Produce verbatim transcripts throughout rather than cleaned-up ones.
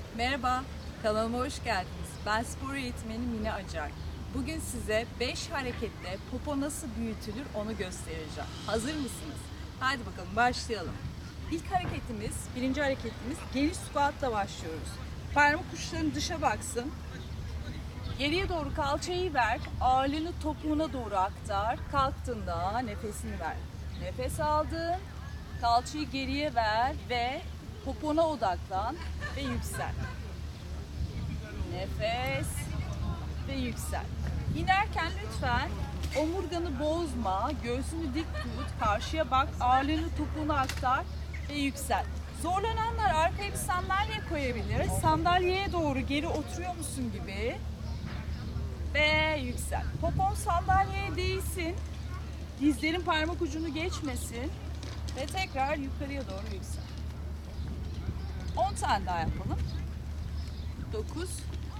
Merhaba, kanalıma hoş geldiniz. Ben spor eğitmeni Mine Acar. Bugün size beş hareketle popo nasıl büyütülür onu göstereceğim. Hazır mısınız? Hadi bakalım başlayalım. İlk hareketimiz, birinci hareketimiz geniş squat'la başlıyoruz. Parmak uçların dışa baksın. Geriye doğru kalçayı ver, ağırlığını topuğuna doğru aktar. Kalktığında nefesini ver. Nefes aldın, kalçayı geriye ver ve popona odaklan ve yüksel. Nefes ve yüksel. İnerken lütfen omurganı bozma, göğsünü dik tut, karşıya bak, ağırlığını topuğuna aktar ve yüksel. Zorlananlar arkaya bir sandalye koyabilir. Sandalyeye doğru geri oturuyor musun gibi ve yüksel. Popon sandalyeye değsin, dizlerin parmak ucunu geçmesin ve tekrar yukarıya doğru yüksel. on tane daha yapalım. dokuz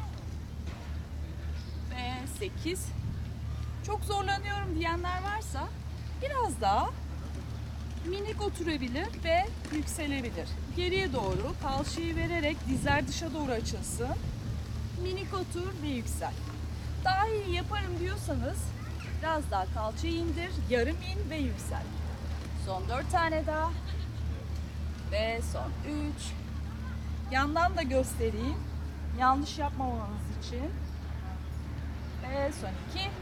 ve sekiz. Çok zorlanıyorum diyenler varsa biraz daha minik oturabilir ve yükselebilir. Geriye doğru kalçayı vererek dizler dışa doğru açılsın. Minik otur ve yüksel. Daha iyi yaparım diyorsanız biraz daha kalçayı indir, yarım in ve yüksel. Son dört tane daha ve son üç. Yandan da göstereyim. Yanlış yapmamanız için. Ve son iki.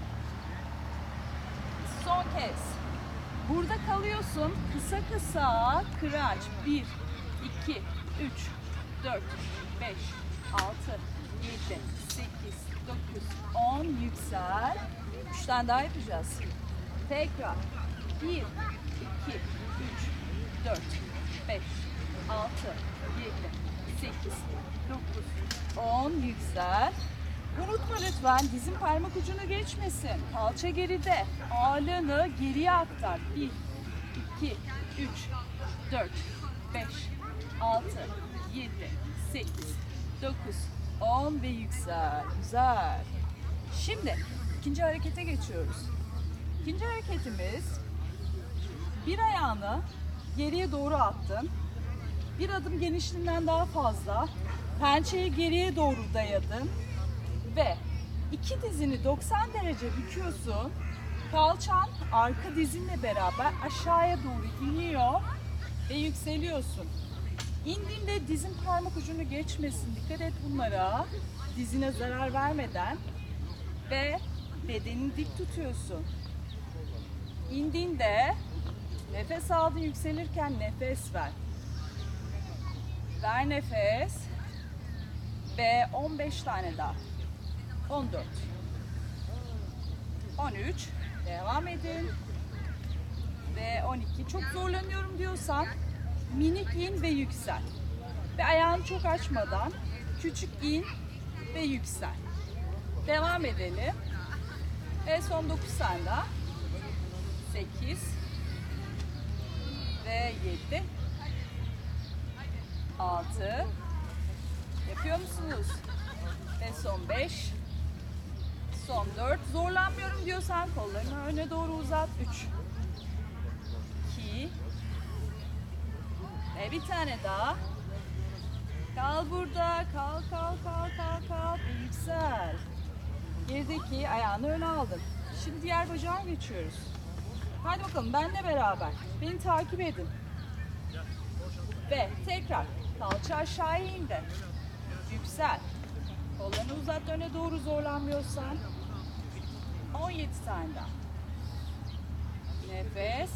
Son kez. Burada kalıyorsun. Kısa kısa kıraç. bir, iki, üç, dört, beş, altı, yedi, sekiz, dokuz, on. Yüksel. üç tane daha yapacağız. Tekrar. bir, iki, üç, dört, beş, altı, yedi, sekiz, dokuz, on. Yüksel. Unutma lütfen dizin parmak ucunu geçmesin. Kalça geride. Ağırlığını geriye aktar. bir, iki, üç, dört, beş, altı, yedi, sekiz, dokuz, on ve yüksel. Güzel. Şimdi ikinci harekete geçiyoruz. İkinci hareketimiz, bir ayağını geriye doğru attın. Bir adım genişliğinden daha fazla. Pençeyi geriye doğru dayadın. Ve iki dizini doksan derece büküyorsun. Kalçan arka dizinle beraber aşağıya doğru iniyor ve yükseliyorsun. İndiğinde dizin parmak ucunu geçmesin. Dikkat et bunlara. Dizine zarar vermeden ve bedenini dik tutuyorsun. İndiğinde nefes aldın, yükselirken nefes ver. Ver nefes ve on beş tane daha. on dört, on üç, devam edin ve on iki. Çok zorlanıyorum diyorsan minik in ve yüksel. Ve ayağını çok açmadan küçük in ve yüksel. Devam edelim. Ve son dokuz tane daha. sekiz ve yedi, altı. Yapıyor musunuz? Ve son beş, son dört. Zorlanmıyorum diyorsan kollarını öne doğru uzat. üç, iki ve bir tane daha. Kal burada. Kal, kal, kal, kal, kal ve yüksel. Gerideki ayağını öne aldın. Şimdi diğer bacağa geçiyoruz. Hadi bakalım benle beraber. Beni takip edin. Ve tekrar kalça aşağıya indi. Yüksel. Kollarını uzat öne doğru zorlanmıyorsan. on yedi tane daha. Nefes.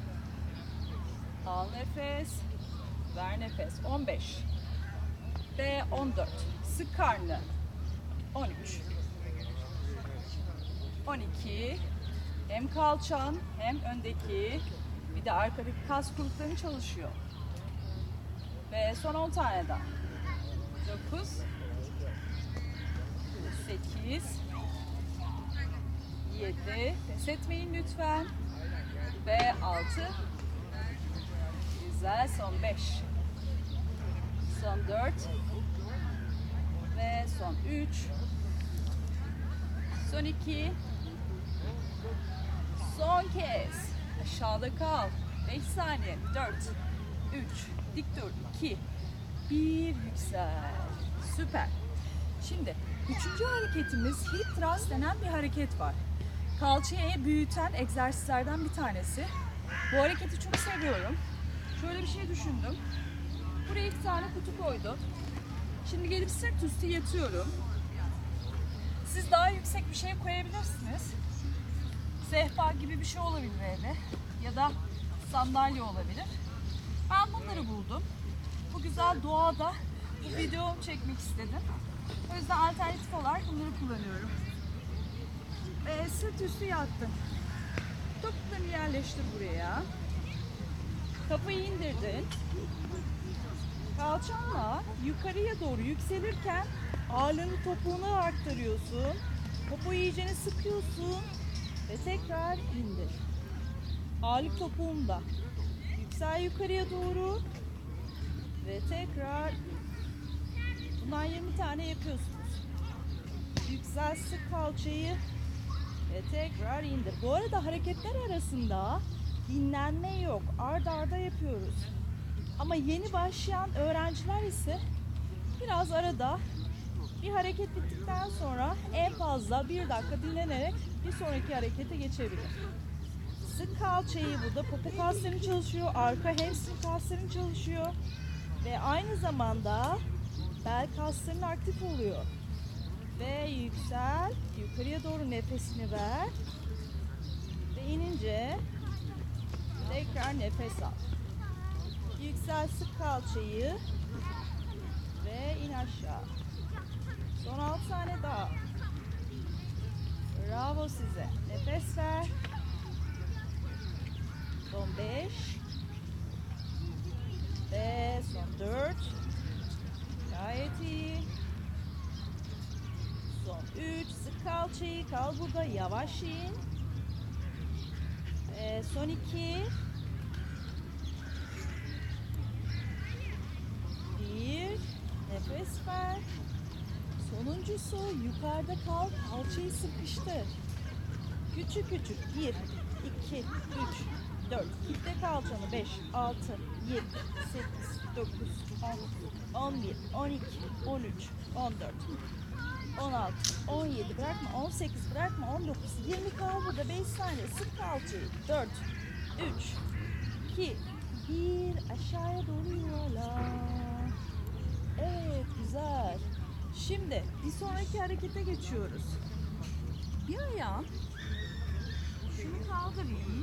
Al nefes. Ver nefes. on beş. Ve on dört. Sık karnı. on üç. on iki. Hem kalçan hem öndeki bir de arkadaki kas grupların çalışıyor. Ve son on tane daha. dokuz. sekiz. yedi. Pes etmeyin lütfen. Ve altı. Güzel. Son beş. Son dört. Ve son üç. Son iki. Son kez. Aşağıda kal. beş saniye. dört. üç. Dik dur. iki. Bir yüksel. Süper. Şimdi üçüncü hareketimiz hip thrust denen bir hareket var. Kalçayı büyüten egzersizlerden bir tanesi. Bu hareketi çok seviyorum. Şöyle bir şey düşündüm. Buraya iki tane kutu koydum. Şimdi gelip sırt üstü yatıyorum. Siz daha yüksek bir şey koyabilirsiniz. Sehpa gibi bir şey olabilir evde. Ya da sandalye olabilir. Ben bunları buldum. Bu güzel doğada bu videomu çekmek istedim. O yüzden alternatif olarak bunları kullanıyorum. Ve sırt üstü yattım. Topuklarını yerleştir buraya. Kafayı indirdin. Kalçanla yukarıya doğru yükselirken ağırlığını topuğuna aktarıyorsun. Topuğu iyicene sıkıyorsun ve tekrar indir. Ağırlık topuğunda. Yüksel yukarıya doğru ve tekrar. Bundan yirmi tane yapıyorsunuz. Yüksel, sık kalçayı ve tekrar indir. Bu arada hareketler arasında dinlenme yok. Arda arda yapıyoruz. Ama yeni başlayan öğrenciler ise biraz arada bir hareket bittikten sonra en fazla bir dakika dinlenerek bir sonraki harekete geçebilir. Sık kalçayı, burada popo kasların çalışıyor, arka hamstring kasların çalışıyor ve aynı zamanda bel kasların aktif oluyor. Ve yüksel, yukarıya doğru nefesini ver ve inince tekrar nefes al. Yüksel, sık kalçayı ve in aşağı. Son altı tane daha. Bravo size. Nefes ver. Son beş. Ve son dört. Gayet iyi. Son üç. Sık kalçayı. Kal burada. Yavaş in. Ve son iki. Bir. Nefes ver. Sonuncusu yukarıda kal. Kalçayı sıkıştır. Küçük küçük. Bir, iki, üç, dört. Kitle kalçanı. Beş, altı, yedi, sekiz, dokuz, on, on bir, on iki, on üç, on dört, on altı, on yedi. Bırakma. on sekiz bırakma. on dokuz, yirmi kal burada. beş saniye. Sık kalçayı. dört, üç, iki, bir. Aşağıya doğru yuvarla. Evet, güzel. Şimdi bir sonraki harekete geçiyoruz. Bir ayağım şunu kaldırayım.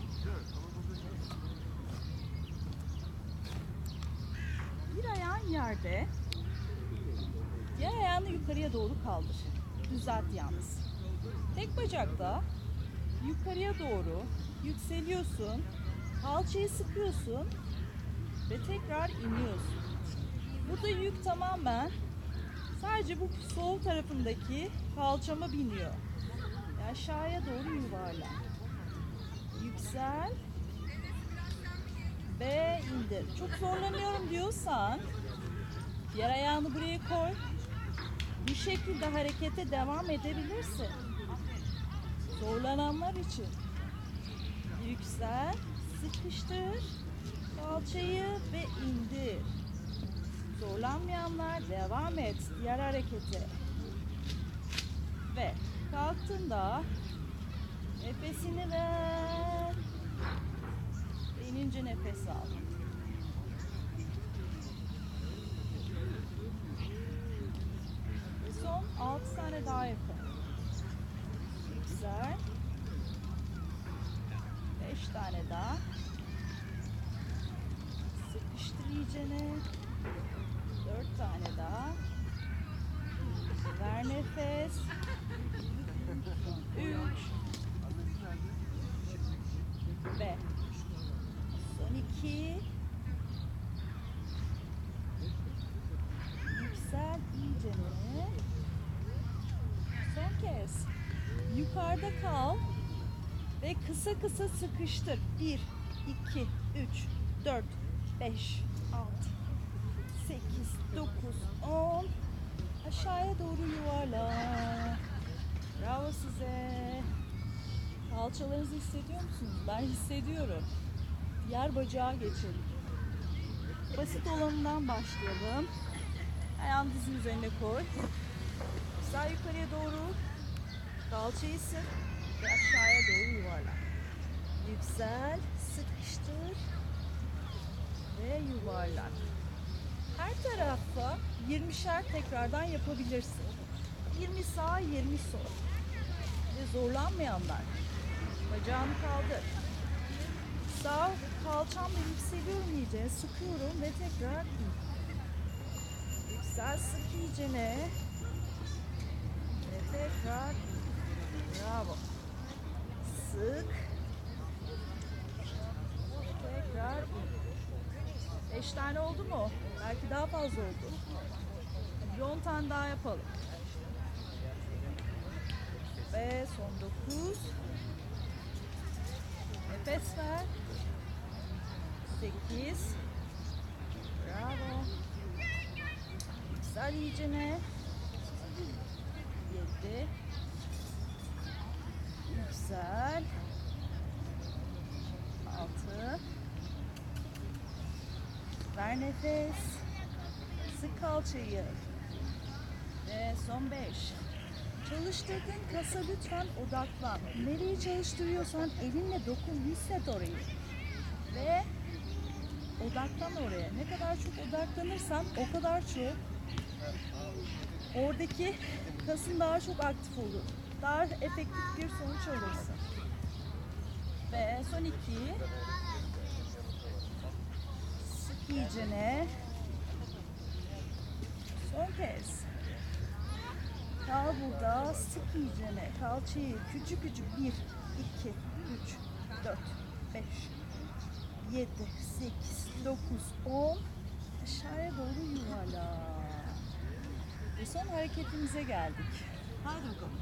Bir ayağın yerde. Diğer ayağını yukarıya doğru kaldır. Düzelt yalnız. Tek bacakta yukarıya doğru yükseliyorsun. Kalçayı sıkıyorsun ve tekrar iniyorsun. Burada yük tamamen sadece bu sol tarafındaki kalçama biniyor. Aşağıya doğru yuvarla. Yüksel ve indir. Çok zorlanıyorum diyorsan diğer ayağını buraya koy. Bu şekilde harekete devam edebilirsin. Zorlananlar için. Yüksel, sıkıştır kalçayı ve indir. Zorlanmayanlar devam et diğer harekete. Ve kalktığında nefesini ver. İnince nefes al. Ve son altı tane daha yapın. Güzel. beş tane daha. Sıkıştır iyicene. dört tane daha. Ver nefes. üç ve son iki. Yüksel iyicene. Son kez. Yukarıda kal ve kısa kısa sıkıştır. bir, iki, üç, dört, beş, altı, sekiz, dokuz, on. Aşağıya doğru yuvarla. Bravo size. Kalçalarınızı hissediyor musunuz? Ben hissediyorum. Diğer bacağa geçelim. Basit olanından başlayalım. Ayağını dizin üzerine koy. Güzel yukarıya doğru. Kalçayı sık ve aşağıya doğru yuvarla. Yüksel, sıkıştır ve yuvarlak. Her tarafa yirmişer tekrardan yapabilirsin. yirmi sağ, yirmi sol. Ve zorlanmayanlar bacağını kaldır. Sağ kalçamla yükseliyorum iyice, sıkıyorum ve tekrar in. Yüksel, sık iyicene ve tekrar in. Bravo. Sık. Tekrar in. Beş tane oldu mu? Belki daha fazla oldu. Bir on tane daha yapalım. Ve son dokuz. Nefes ver. Sekiz. Bravo. Yüksel iyicene. Yedi. Yüksel. Altı. Ver nefes. Sık kalçayı. Ve son beş. Çalıştırdığın kasa lütfen odaklan. Nereyi çalıştırıyorsan elinle dokun, hisset orayı. Ve odaklan oraya. Ne kadar çok odaklanırsan o kadar çok oradaki kasın daha çok aktif olur. Daha efektif bir sonuç alırsın. Ve son iki. Sık iyicene. Son kez. Kal burada, sık iyicene. Kalçayı küçük küçük. Bir, iki, üç, dört, beş, yedi, sekiz, dokuz, on. Aşağıya doğru yuvarla. Ve son hareketimize geldik. Hadi bakalım.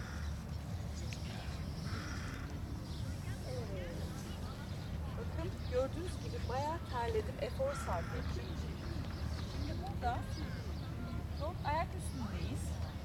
Bakın gördüğünüz gibi bayağı terledim, efor sarf ettim. Şimdi burada dört ayak üstündeyiz.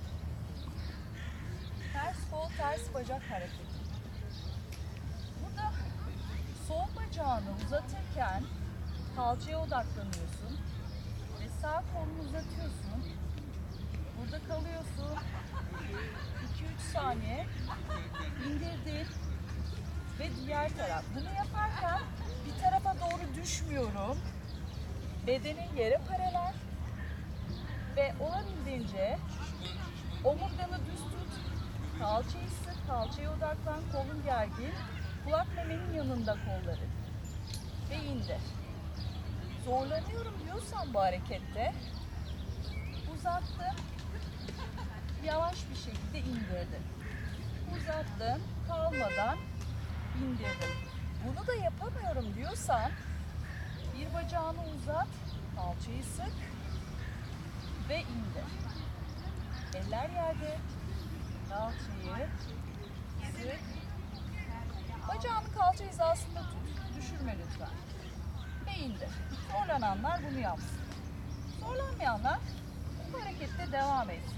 Ters kol, ters bacak hareketi. Burada sol bacağını uzatırken kalçaya odaklanıyorsun ve sağ kolunu uzatıyorsun. Burada kalıyorsun. iki üç saniye indirdin ve diğer taraf. Bunu yaparken bir tarafa doğru düşmüyorum. Bedenin yere paralel ve olabildiğince omurganı düz tut. Kalçayı sık, kalçaya odaklan, kolun gergin. Kulak memenin yanında kolları. Ve indir. Zorlanıyorum diyorsan bu harekette uzattım. Yavaş bir şekilde indirdim. Uzattım, kalmadan indirdim. Bunu da yapamıyorum diyorsan bir bacağını uzat, kalçayı sık ve indir. Eller yerde. Kalçayı sık. Bacağını kalça hizasında tut. Düşürme lütfen. Ve indir. Zorlananlar bunu yapsın. Zorlanmayanlar bu harekette devam etsin.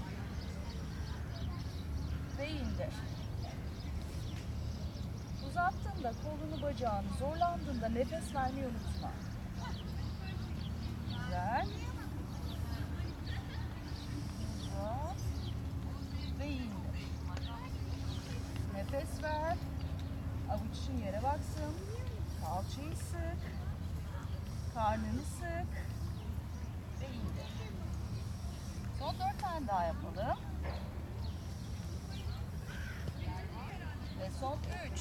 Ve indir. Uzattığında kolunu bacağını zorlandığında nefes vermeyi unutma. Güzel. Uzat. Ve indir. Nefes ver. Avuç için yere baksın. Kalçayı sık. Karnını sık. Ve indir. Son dört tane daha yapalım. Ve son üç.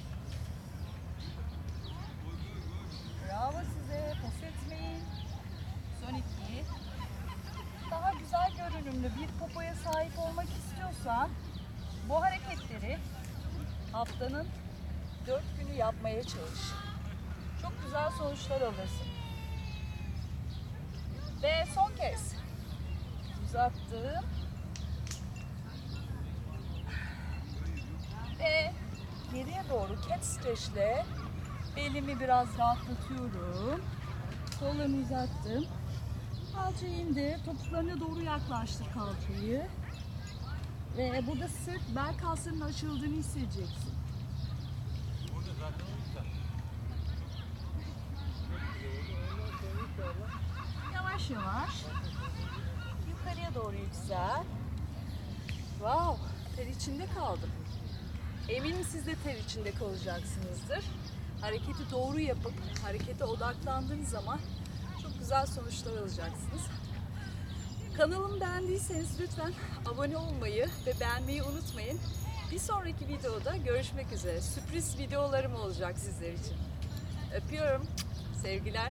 Bravo size. Pes etmeyin. Son iki. Daha güzel görünümlü bir popoya sahip olmak istiyorsan bu hareketleri haftanın dört günü yapmaya çalış. Çok güzel sonuçlar alırsın. Ve son kez uzattım. Ve geriye doğru cat stretch'le belimi biraz rahatlatıyorum. Kollarımı uzattım. Kalçayı indir. Topuklarına doğru yaklaştır kalçayı. Ve burada sırt, bel kaslarının açıldığını hissedeceksin. Yavaş yavaş geriye doğru yüksel. Wow, ter içinde kaldım. Eminim siz de ter içinde kalacaksınızdır. Hareketi doğru yapıp harekete odaklandığınız zaman çok güzel sonuçlar alacaksınız. Kanalımı beğendiyseniz lütfen abone olmayı ve beğenmeyi unutmayın. Bir sonraki videoda görüşmek üzere. Sürpriz videolarım olacak sizler için. Öpüyorum. Sevgiler.